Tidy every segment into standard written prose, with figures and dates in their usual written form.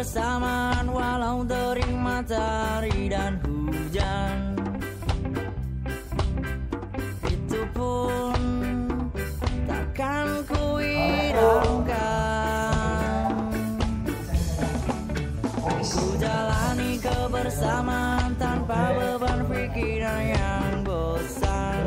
kebersamaan walau terik matahari dan hujan. Itu pun takkan ku hiraukan. Ku jalani kebersamaan tanpa beban pikiran yang bosan.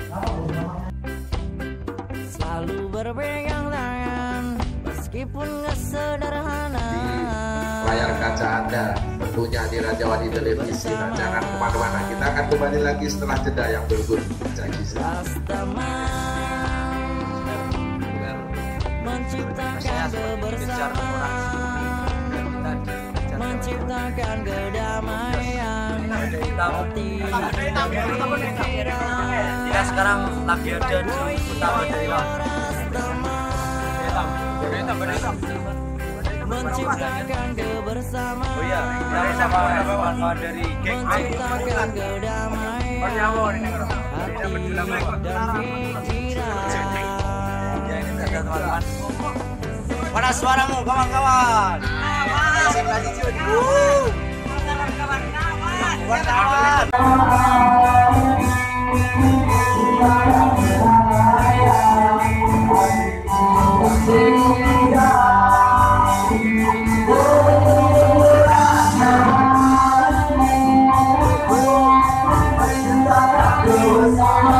Selalu berpegang tangan meskipun gak sederhana. Layar kaca Anda tentunya di Raja Wali Televisi. Nah, jangan kemana-mana, kita akan kembali lagi setelah jeda yang berikut. Menciptakan kebersamaan, menciptakan kedamaian hati. Kita sekarang lagi ada di utama Dewa. Menciptakan kebersamaan. Oh iya, dari sama kawan-kawan dari geng menciptakan kedamaian hati dan pikiran. teman-teman. Mana suaramu kawan-kawan? Kawan-kawan.